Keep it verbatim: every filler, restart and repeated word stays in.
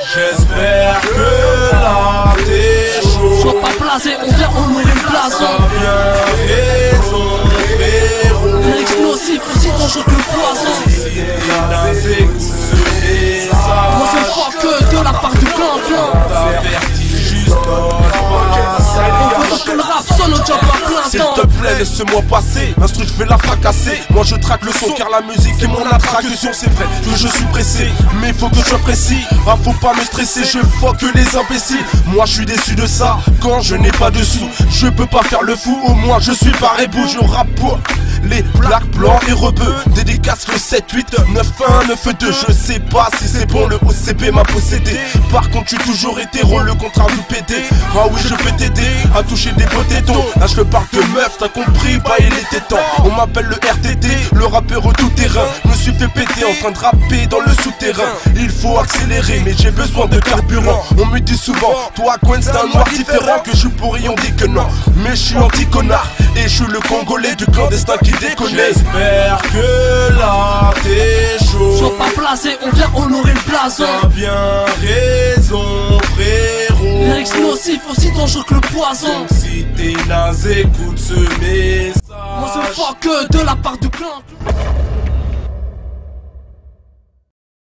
J'espère que là t'es chaud. Sois pas blasé, on vient honorer le blason. T'as bien raison, frérot. L'explosif aussi dangereux que le poison. Si t'es écoute ce message. Moi je fuck que de la part du clan clan. T'avertis juste dans le passage. On veut tous que le rap sonne au job à plein S'il temps. te plaît, laisse-moi passer. L'instru, je vais la fracasser. Moi, je traque le son car la musique est mon attraction. C'est vrai que je suis pressé, mais faut que je sois précis. Ah, faut pas me stresser, je fuck les imbéciles. Moi, je suis déçu de ça quand je n'ai pas de sous. Je peux pas faire le fou, au moins je suis pas rebou. Je rappe pour les plaques blancs et rebeux. Dédicace le sept huit neuf un neuf deux. Je sais pas si c'est bon, le O C P m'a possédé. Par contre, j'ai toujours hétéro, le contrat tout pété. Ah oui, je peux t'aider à toucher des beaux tétons. Là, je te parle de meuf, t'as compris, bah il était temps. On m'appelle le R T T, le rappeur au tout terrain. Je me suis fait péter en train de rapper dans le souterrain. Il faut accélérer, mais j'ai besoin de carburant. On me dit souvent, toi Gwen c'est un noir différent. Que je suis pourri, on dit que non. Mais je suis anti-connard et je suis le Congolais du clandestin qui déconne. J'espère que là t'es chaud. Sois pas blasé, on vient honorer le blason. T'as bien raison, frérot. L'explosif aussi dangereux que le poison. Si t'es naze, écoute ce message. Moi je fuck que de la part du clan.